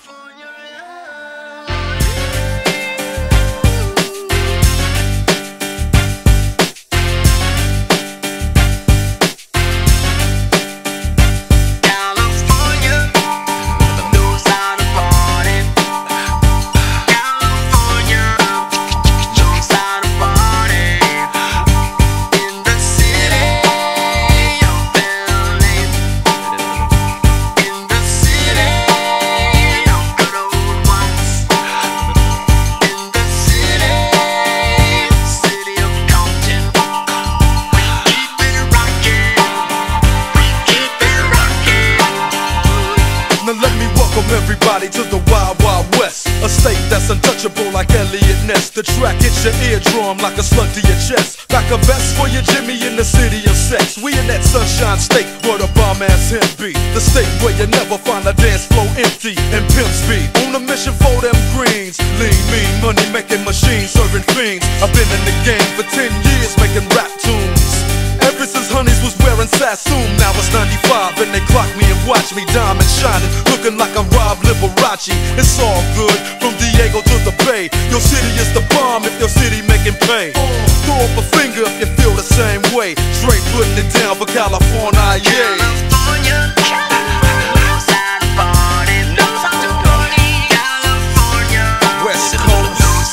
Everybody to the Wild Wild West, a state that's untouchable like Elliot Ness. The track hits your eardrum like a slug to your chest. Back a vest for your Jimmy in the city of sex. We in that sunshine state where the bomb ass him be. The state where you never find a dance floor empty and pimp speed. On a mission for them greens, lean, mean, money making machines, serving fiends. I've been in the game for 10 years making rap tunes. Ever since Honeys was wearing Sassoon, now it's 95 and they clock me and watch me diamond shining, looking like a Rob Liberace. It's all good from Diego to the Bay. Your city is the bomb if your city making pay. Throw up a finger if you feel the same way. Straight putting it down for California, yeah. West Coast.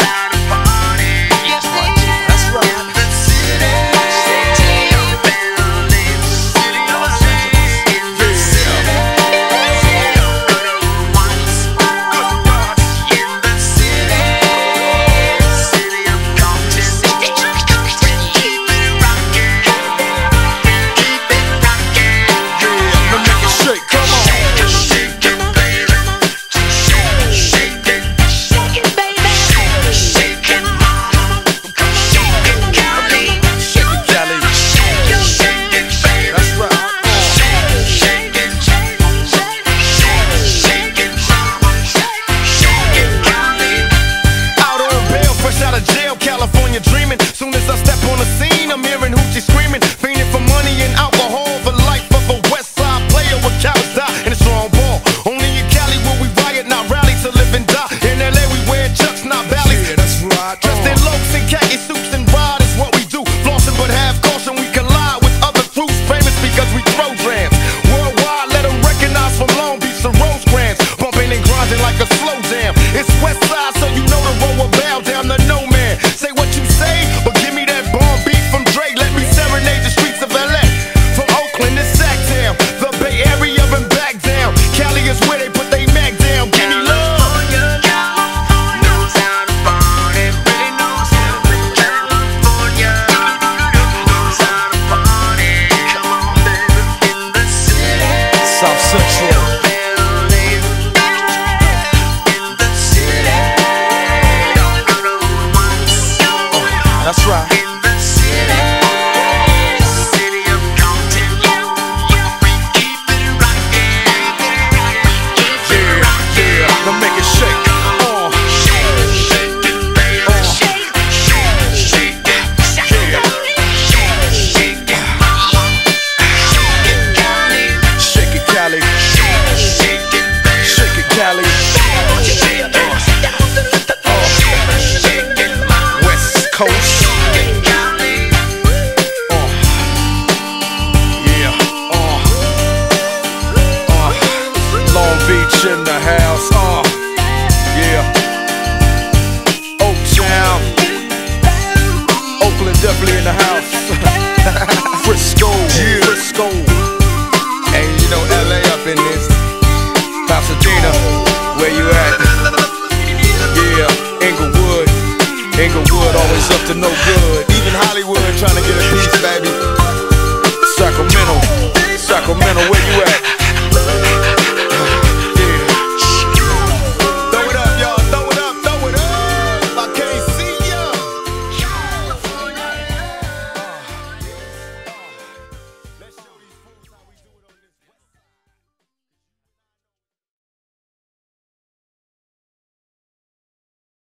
California dreaming. Soon as I step on the scene, I'm hearing hoochie screaming, fiending for money and alcohol. The life of a West Side player with cowards die and a strong ball. Only in Cali will we riot, not rally to live and die. In LA we wear chucks, not valleys. Yeah, that's right. Dressed in locs and khaki suits and ride is what we do. Flossing but have caution, we collide with other crews. Famous because we throw drams. Worldwide, let them recognize from Long Beach to Rosecrans. Bumping and grinding like a slow jam. It's West Side, so you know the road will bow down to no man. Say what you say, but give me